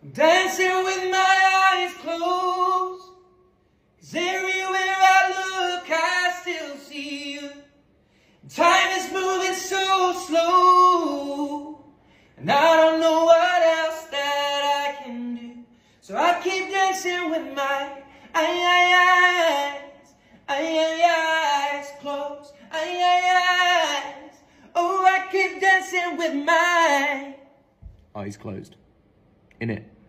Dancing with my eyes closed, 'cause everywhere I look I still see you. Time is moving so slow, and I don't know what else that I can do. So I keep dancing with my eyes closed, eyes. Oh, I keep dancing with my eyes closed. In it.